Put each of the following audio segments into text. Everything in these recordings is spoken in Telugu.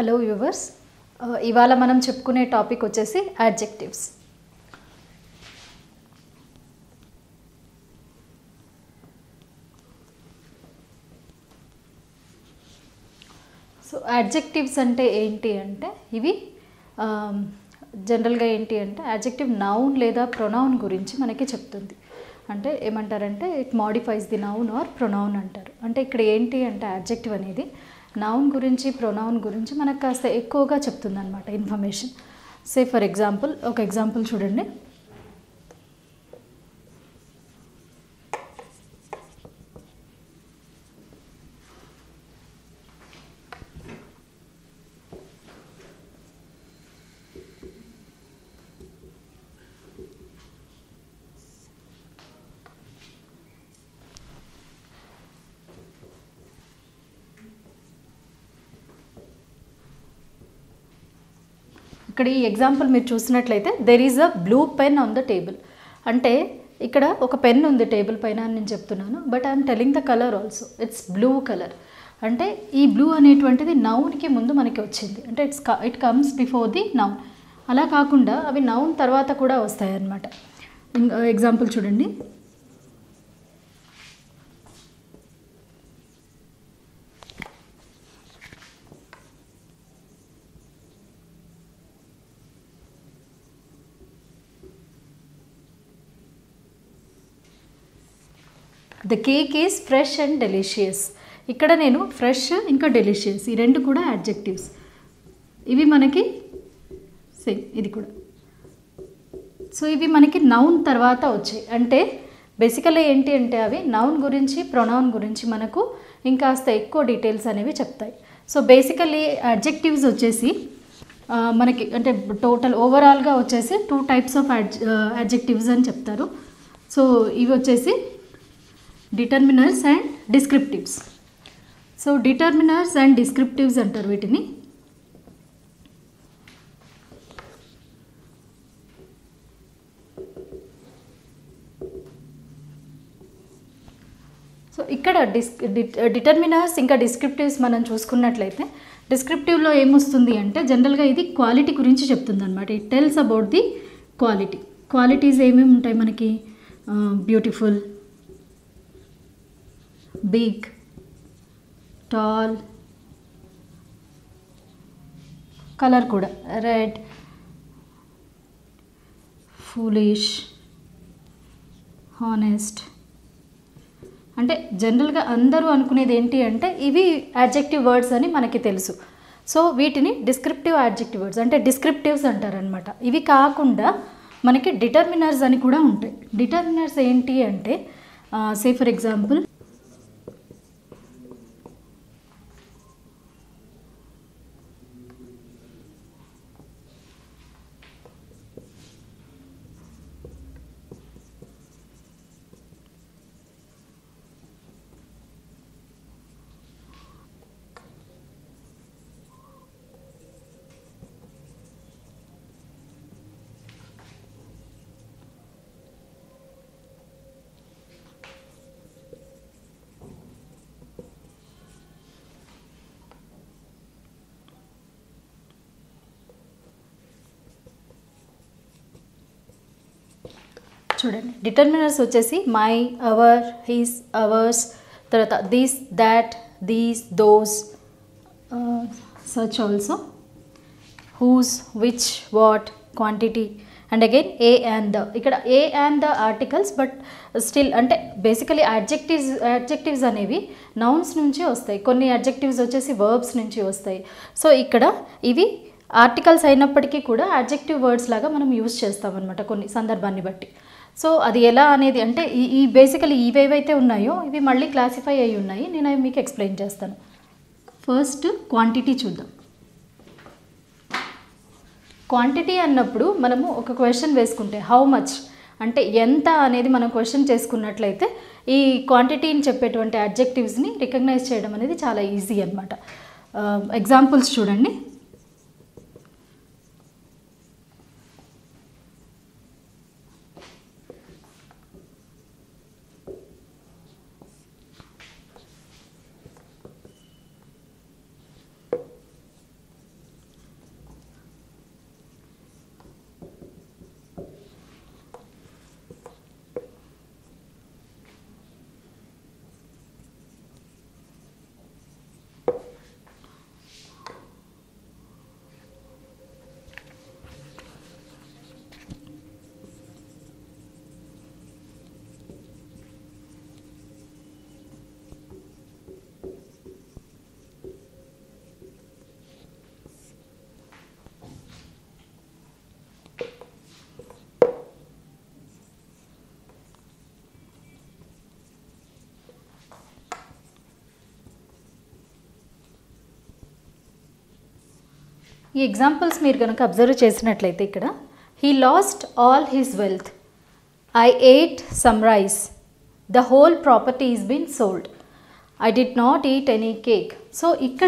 హలో వ్యూవర్స్, ఇవాళ మనం చెప్పుకునే టాపిక్ వచ్చేసి యాడ్జెక్టివ్స్. సో యాడ్జెక్టివ్స్ అంటే ఏంటి అంటే ఇవి జనరల్గా ఏంటి అంటే యాడ్జెక్టివ్ నౌన్ లేదా ప్రొనౌన్ గురించి మనకి చెప్తుంది. అంటే ఏమంటారంటే it modifies the noun or pronoun అంటారు. అంటే ఇక్కడ ఏంటి అంటే యాడ్జెక్టివ్ అనేది నౌన్ గురించి ప్రొనౌన్ గురించి మనకు కాస్త ఎక్కువగా చెప్తుంది అనమాట ఇన్ఫర్మేషన్. సే ఫర్ ఎగ్జాంపుల్, ఒక ఎగ్జాంపుల్ చూడండి. ఇక్కడ ఈ ఎగ్జాంపుల్ మీరు చూసినట్లయితే there is a blue pen on the table. అంటే ఇక్కడ ఒక పెన్ ఉంది టేబుల్ పైన అని నేను చెప్తున్నాను, but I'm telling the colour also, it's blue colour. అంటే ఈ బ్లూ అనేటువంటిది నౌన్కి ముందు మనకి వచ్చింది, అంటే it comes before the noun. అలా కాకుండా అవి నౌన్ తర్వాత కూడా వస్తాయి అన్నమాట. ఎగ్జాంపుల్ చూడండి. The cake is fresh and delicious. ఇక్కడ నేను ఫ్రెష్ ఇంకా డెలిషియస్ ఈ రెండు కూడా యాడ్జెక్టివ్స్. ఇవి మనకి సేమ్ ఇది కూడా. సో ఇవి మనకి నౌన్ తర్వాత వచ్చాయి. అంటే బేసికల్లీ ఏంటి అంటే అవి నౌన్ గురించి ప్రొనౌన్ గురించి మనకు ఇంకాస్త ఎక్కువ డీటెయిల్స్ అనేవి చెప్తాయి. సో బేసికల్లీ యాడ్జెక్టివ్స్ వచ్చేసి మనకి అంటే టోటల్ ఓవరాల్గా వచ్చేసి 2 టైప్స్ ఆఫ్ యాడ్జెక్టివ్స్ అని చెప్తారు. సో ఇవి వచ్చేసి determiners and descriptives. So determiners and descriptives అంటారు వీటిని. సో ఇక్కడ డిటర్మినర్స్ ఇంకా డిస్క్రిప్టివ్స్ మనం చూసుకున్నట్లయితే డిస్క్రిప్టివ్లో ఏమొస్తుంది అంటే జనరల్గా ఇది క్వాలిటీ గురించి చెప్తుంది అనమాట. It tells about the quality. Qualities ఏమేమి ఉంటాయి మనకి? బ్యూటిఫుల్, బిగ్, టాల్, కలర్ కూడా రెడ్, ఫూలిష్, హానెస్ట్. అంటే జనరల్గా అందరూ అనుకునేది ఏంటి అంటే ఇవి యాడ్జెక్టివ్ వర్డ్స్ అని మనకి తెలుసు. సో వీటిని డిస్క్రిప్టివ్ యాడ్జెక్టివ్ వర్డ్స్ అంటే డిస్క్రిప్టివ్స్ అంటారనమాట. ఇవి కాకుండా మనకి డిటర్మినర్స్ అని కూడా ఉంటాయి. డిటర్మినర్స్ ఏంటి అంటే సే ఫర్ ఎగ్జాంపుల్ చూడండి. డిటర్మినర్స్ వచ్చేసి మై, అవర్, హిస్, అవర్స్, తర్వాత this, that, these, those, such also, whose, which, what, quantity and again a and the. ఇక్కడ a and the articles, but still అంటే బేసికలీ యాడ్జెక్టివ్స్ అనేవి నౌన్స్ నుంచి వస్తాయి. కొన్ని యాడ్జెక్టివ్స్ వచ్చేసి వర్బ్స్ నుంచి వస్తాయి. సో ఇక్కడ ఇవి ఆర్టికల్స్ అయినప్పటికీ కూడా యాడ్జెక్టివ్ వర్డ్స్ లాగా మనం యూజ్ చేస్తామన్నమాట కొన్ని సందర్భాన్ని బట్టి. సో అది ఎలా అనేది అంటే ఈ బేసికలీ ఇవేవైతే ఉన్నాయో ఇవి మళ్ళీ క్లాసిఫై అయి ఉన్నాయి. నేను అవి మీకు ఎక్స్ప్లెయిన్ చేస్తాను. ఫస్ట్ క్వాంటిటీ చూద్దాం. క్వాంటిటీ అన్నప్పుడు మనము ఒక క్వశ్చన్ వేసుకుంటే హౌ మచ్ అంటే ఎంత అనేది మనం క్వశ్చన్ చేసుకున్నట్లయితే ఈ క్వాంటిటీని చెప్పేటువంటి యాడ్జెక్టివ్స్ని రికగ్నైజ్ చేయడం అనేది చాలా ఈజీ అనమాట. ఎగ్జాంపుల్స్ చూడండి. ఈ ఎగ్జాంపుల్స్ మీరు కనుక అబ్జర్వ్ చేసినట్లయితే ఇక్కడ he lost all his wealth, I ate some rice, the whole property is been sold, I did not eat any cake. So ఇక్కడ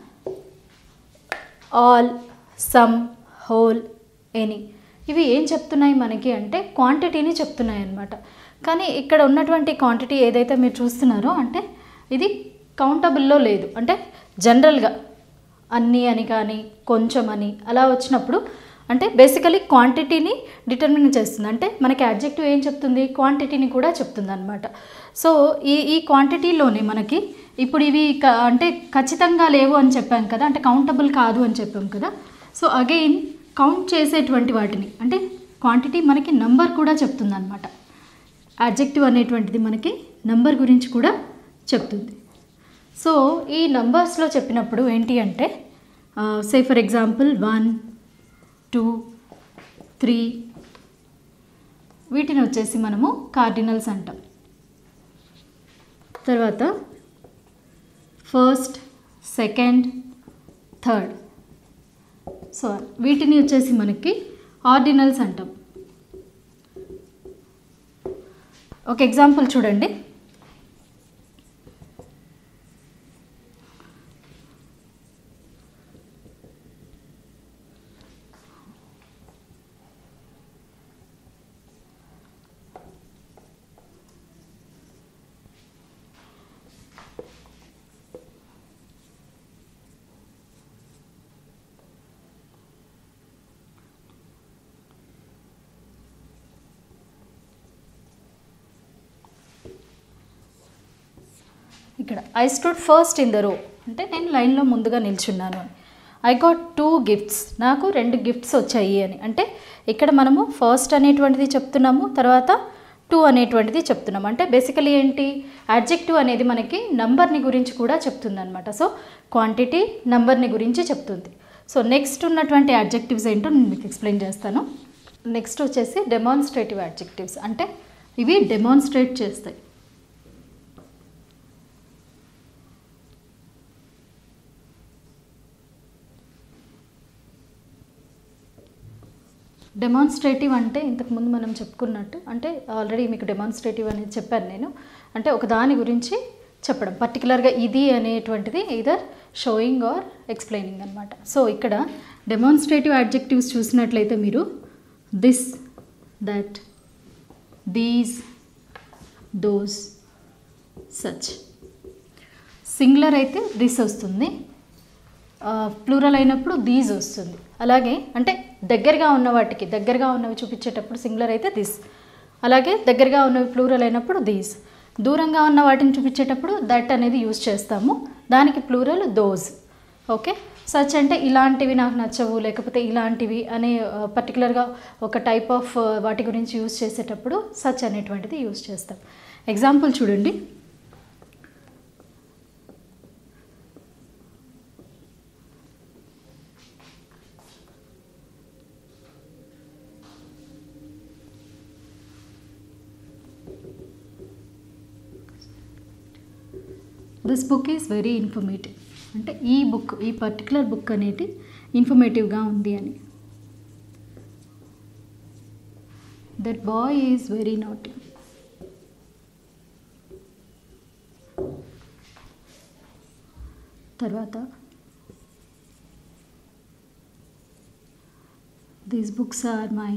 ఆల్, సమ్, హోల్, ఎనీ ఇవి ఏం చెప్తున్నాయి మనకి అంటే క్వాంటిటీని చెప్తున్నాయి అన్నమాట. కానీ ఇక్కడ ఉన్నటువంటి క్వాంటిటీ ఏదైతే మీరు చూస్తున్నారో అంటే ఇది కౌంటబుల్లో లేదు. అంటే జనరల్గా అన్నీ అని కానీ కొంచెం అని అలా వచ్చినప్పుడు అంటే బేసికలీ క్వాంటిటీని డిటర్మిన్ చేస్తుంది. అంటే మనకి అడ్జెక్టివ్ ఏం చెప్తుంది, క్వాంటిటీని కూడా చెప్తుంది అనమాట. సో ఈ క్వాంటిటీలోనే మనకి ఇప్పుడు ఇవి అంటే ఖచ్చితంగా లేవు అని చెప్పాం కదా, అంటే కౌంటబుల్ కాదు అని చెప్పాం కదా. సో అగైన్ కౌంట్ చేసేటువంటి వాటిని అంటే క్వాంటిటీ మనకి నంబర్ కూడా చెప్తుంది అనమాట. అడ్జెక్టివ్ అనేటువంటిది మనకి నంబర్ గురించి కూడా చెప్తుంది. సో ఈ నంబర్స్లో చెప్పినప్పుడు ఏంటి అంటే సే ఫర్ ఎగ్జాంపుల్ 1, 2, 3 వీటిని వచ్చేసి మనము కార్డినల్స్ అంటాం. తర్వాత ఫస్ట్, సెకండ్, థర్డ్, సో వీటిని వచ్చేసి మనకి ఆర్డినల్స్ అంటాం. ఒక ఎగ్జాంపుల్ చూడండి. ఇక్కడ I stood first in the row అంటే నేను లైన్లో ముందుగా నిల్చున్నాను అని. ఐ గాట్ 2 గిఫ్ట్స్ నాకు 2 గిఫ్ట్స్ వచ్చాయి అని. అంటే ఇక్కడ మనము ఫస్ట్ అనేటువంటిది చెప్తున్నాము, తర్వాత 2 అనేటువంటిది చెప్తున్నాము. అంటే బేసికలీ ఏంటి, అడ్జెక్టివ్ అనేది మనకి నంబర్ని గురించి కూడా చెప్తుంది అనమాట. సో క్వాంటిటీ నంబర్ని గురించి చెప్తుంది. సో నెక్స్ట్ ఉన్నటువంటి అడ్జెక్టివ్స్ ఏంటో నేను మీకు ఎక్స్ప్లెయిన్ చేస్తాను. నెక్స్ట్ వచ్చేసి డెమాన్స్ట్రేటివ్ అడ్జెక్టివ్స్, అంటే ఇవి డెమాన్స్ట్రేట్ చేస్తాయి. డెమాన్స్ట్రేటివ్ అంటే ఇంతకుముందు మనం చెప్పుకున్నట్టు అంటే ఆల్రెడీ మీకు డెమాన్స్ట్రేటివ్ అనేది చెప్పాను నేను. అంటే ఒక దాని గురించి చెప్పడం, పర్టికులర్గా ఇది అనేటువంటిది ఈదర్ షోయింగ్ ఆర్ ఎక్స్ప్లెయినింగ్ అనమాట. సో ఇక్కడ డెమాన్స్ట్రేటివ్ అడ్జెక్టివ్స్ చూసినట్లయితే మీరు this, that, these, those, such. Singular అయితే దిస్ వస్తుంది, ప్లూరల్ అయినప్పుడు దీస్ వస్తుంది. అలాగే అంటే దగ్గరగా ఉన్న వాటికి దగ్గరగా ఉన్నవి చూపించేటప్పుడు సింగులర్ అయితే దిస్, అలాగే దగ్గరగా ఉన్నవి ప్లూరల్ అయినప్పుడు దీస్. దూరంగా ఉన్న వాటిని చూపించేటప్పుడు దట్ అనేది యూజ్ చేస్తాము, దానికి ప్లూరల్ దోస్. ఓకే, సచ్ అంటే ఇలాంటివి నాకు నచ్చవు లేకపోతే ఇలాంటివి అనే పర్టికులర్గా ఒక టైప్ ఆఫ్ వాటి గురించి యూజ్ చేసేటప్పుడు సచ్ అనేటువంటిది యూజ్ చేస్తాం. ఎగ్జాంపుల్ చూడండి. This book is very informative అంటే ఈ పర్టికులర్ బుక్ అనేది ఇన్ఫర్మేటివ్గా ఉంది అని. That boy is very naughty. తర్వాత these books are my.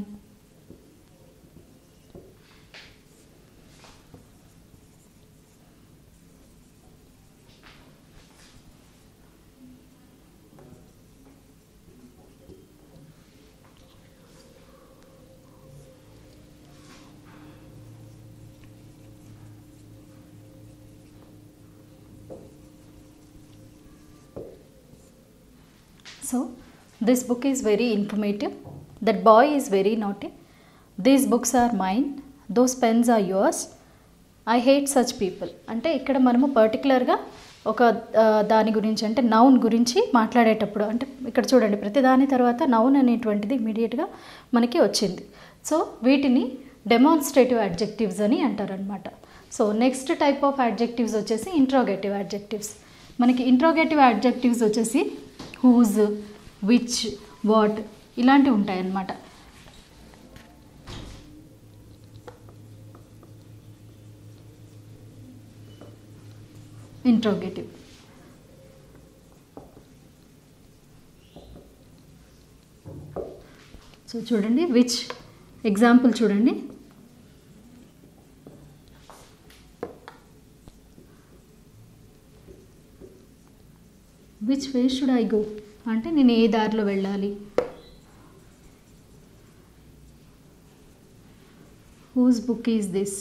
So this book is very informative. That boy is very naughty. These books are mine. Those pens are yours. I hate such people. అంటే ఇక్కడ మనము పర్టికులర్గా ఒక దాని గురించి అంటే నౌన్ గురించి మాట్లాడేటప్పుడు అంటే ఇక్కడ చూడండి ప్రతి దాని తర్వాత నౌన్ అనేటువంటిది ఇమీడియట్గా మనకి వచ్చింది. సో వీటిని డెమాన్స్ట్రేటివ్ అడ్జెక్టివ్స్ అని అంటారనమాట. So next type of adjectives వచ్చేసి ఇంట్రోగేటివ్ అడ్జెక్టివ్స్. మనకి ఇంట్రోగేటివ్ అడ్జెక్టివ్స్ వచ్చేసి హూజ్, విచ్, వాట్ ఇలాంటివి ఉంటాయన్నమాట. ఇంట్రోగేటివ్. సో చూడండి విచ్ ఎగ్జాంపుల్ చూడండి. Which way should I go అంటే నేను ఏ దారిలో వెళ్ళాలి. హూజ్ బుక్ ఈజ్ దిస్,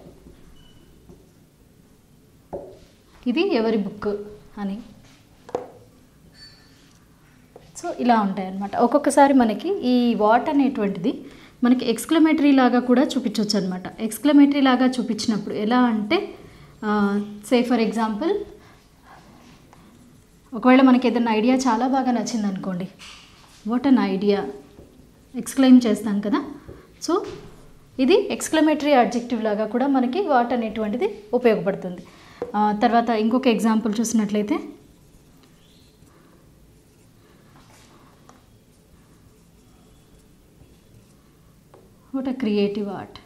ఇది ఎవరి బుక్ అని. సో ఇలా ఉంటాయి అన్నమాట. ఒక్కొక్కసారి మనకి ఈ వాట్ అనేటువంటిది మనకి ఎక్స్క్లమేటరీ లాగా కూడా చూపించవచ్చు అనమాట. ఎక్స్క్లమేటరీ లాగా చూపించినప్పుడు ఎలా అంటే సే ఫర్ ఎగ్జాంపుల్, ఒకవేళ మనకి ఏదైనా ఐడియా చాలా బాగా నచ్చింది అనుకోండి, వాట్ అన్ ఐడియా ఎక్స్క్లెయిమ్ చేస్తాం కదా. సో ఇది ఎక్స్క్లమేటరీ అడ్జెక్టివ్ లాగా కూడా మనకి వాట్ అనేటువంటిది ఉపయోగపడుతుంది. తర్వాత ఇంకొక ఎగ్జాంపుల్ చూసినట్లయితే, వాట్ అ క్రియేటివ్ ఆర్ట్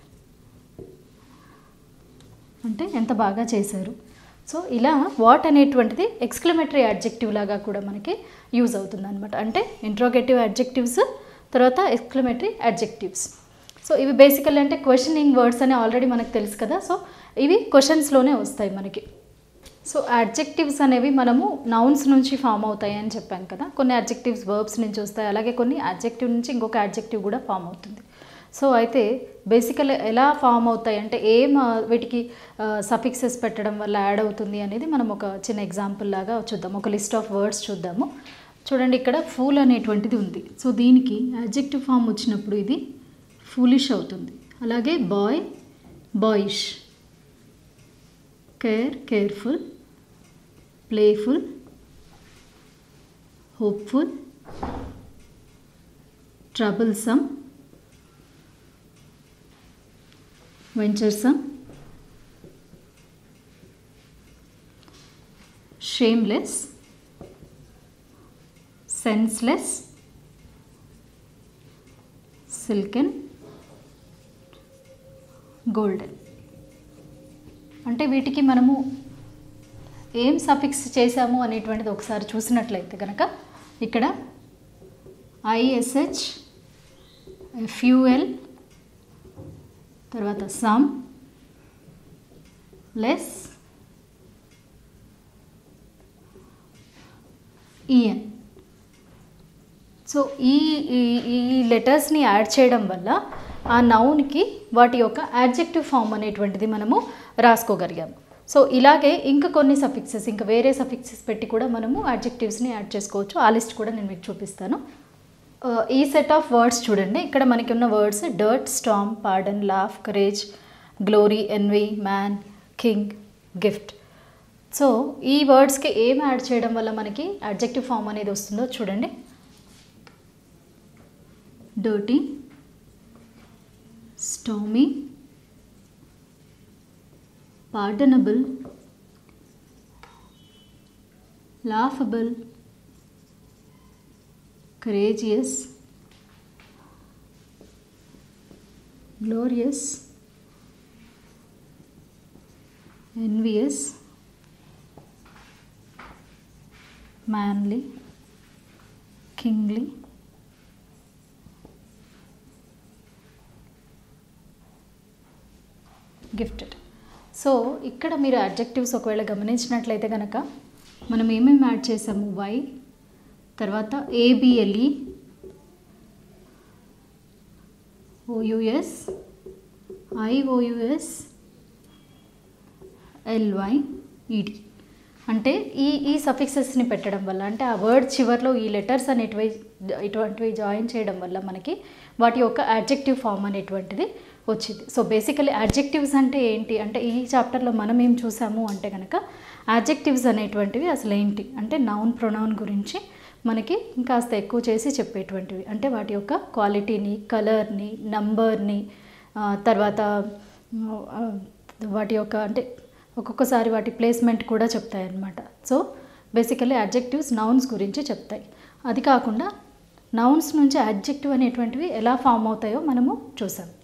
అంటే ఎంత బాగా చేశారు. సో ఇలా వాట్ అనేటువంటిది ఎక్స్క్లమేటరీ అడ్జెక్టివ్ లాగా కూడా మనకి యూజ్ అవుతుంది అనమాట. అంటే ఇంట్రోగేటివ్ అడ్జెక్టివ్స్, తర్వాత ఎక్స్క్లమేటరీ అడ్జెక్టివ్స్. సో ఇవి బేసికల్లీ అంటే క్వశ్చనింగ్ వర్డ్స్ అని ఆల్రెడీ మనకు తెలుసు కదా. సో ఇవి క్వశ్చన్స్లోనే వస్తాయి మనకి. సో అడ్జెక్టివ్స్ అనేవి మనము నౌన్స్ నుంచి ఫామ్ అవుతాయి అని చెప్పాం కదా. కొన్ని అడ్జెక్టివ్స్ వర్బ్స్ నుంచి వస్తాయి, అలాగే కొన్ని అడ్జెక్టివ్ నుంచి ఇంకొక అడ్జెక్టివ్ కూడా ఫామ్ అవుతుంది. సో అయితే బేసికల్ ఎలా ఫామ్ అవుతాయి అంటే వీటికి సఫిక్సెస్ పెట్టడం వల్ల యాడ్ అవుతుంది అనేది మనం ఒక చిన్న ఎగ్జాంపుల్ లాగా చూద్దాం. ఒక లిస్ట్ ఆఫ్ వర్డ్స్ చూద్దాము. చూడండి, ఇక్కడ ఫూల్ అనేటువంటిది ఉంది. సో దీనికి అడ్జెక్టివ్ ఫామ్ వచ్చినప్పుడు ఇది ఫూలిష్ అవుతుంది. అలాగే boy, boyish, care, careful, playful, hopeful, troublesome, venturesome, shameless, senseless, silken, golden. అంటే వీటికి మనము ఏం సఫిక్స్ చేసాము అనేటువంటిది ఒకసారి చూసినట్లయితే కనుక ఇక్కడ ISH, FUL, తర్వాత సమ్, లెస్, ఈఎన్. సో ఈ లెటర్స్ని యాడ్ చేయడం వల్ల ఆ నౌన్కి వాటి యొక్క యాడ్జెక్టివ్ ఫామ్ అనేటువంటిది మనము రాసుకోగలిగాము. సో ఇలాగే ఇంకా కొన్ని సఫిక్సెస్, ఇంకా వేరే సఫిక్సెస్ పెట్టి కూడా మనము యాడ్జెక్టివ్స్ని యాడ్ చేసుకోవచ్చు. ఆ లిస్ట్ కూడా నేను మీకు చూపిస్తాను. ఈ సెట్ ఆఫ్ వర్డ్స్ చూడండి. ఇక్కడ మనకి ఉన్న words dirt, storm, pardon, laugh, courage, glory, envy, man, king, gift. So ఈ వర్డ్స్కి ఏం యాడ్ చేయడం వల్ల మనకి అడ్జెక్టివ్ ఫామ్ అనేది వస్తుందో చూడండి. Dirty, stormy, pardonable, laughable, courageous, glorious, envious, manly, kingly, gifted. So ఇక్కడ మీరు అడ్జెక్టివ్స్ ఒకవేళ గమనించినట్లయితే కనుక మనం ఏమేమి యాడ్ చేసాము, వై, తర్వాత ABLE, OUS, IOUS, LY, ED. అంటే ఈ సఫిక్సెస్ని పెట్టడం వల్ల, అంటే ఆ వర్డ్ చివరిలో ఈ లెటర్స్ ఇటువంటివి జాయిన్ చేయడం వల్ల మనకి వాటి యొక్క యాడ్జెక్టివ్ ఫామ్ అనేటువంటిది వచ్చింది. సో బేసికలీ యాడ్జెక్టివ్స్ అంటే ఏంటి అంటే ఈ చాప్టర్లో మనం ఏం చూసాము అంటే కనుక యాడ్జెక్టివ్స్ అనేటువంటివి అసలు ఏంటి అంటే నౌన్, ప్రొనౌన్ గురించి మనకి ఇంకాస్త ఎక్కువ చేసి చెప్పేటువంటివి. అంటే వాటి యొక్క క్వాలిటీని, కలర్ని, నంబర్ని, తర్వాత వాటి యొక్క అంటే ఒక్కొక్కసారి వాటి ప్లేస్మెంట్ కూడా చెప్తాయి అన్నమాట. సో బేసికలీ అడ్జెక్టివ్స్ నౌన్స్ గురించి చెప్తాయి. అది కాకుండా నౌన్స్ నుంచి అడ్జెక్టివ్ అనేటువంటివి ఎలా ఫామ్ అవుతాయో మనము చూసాం.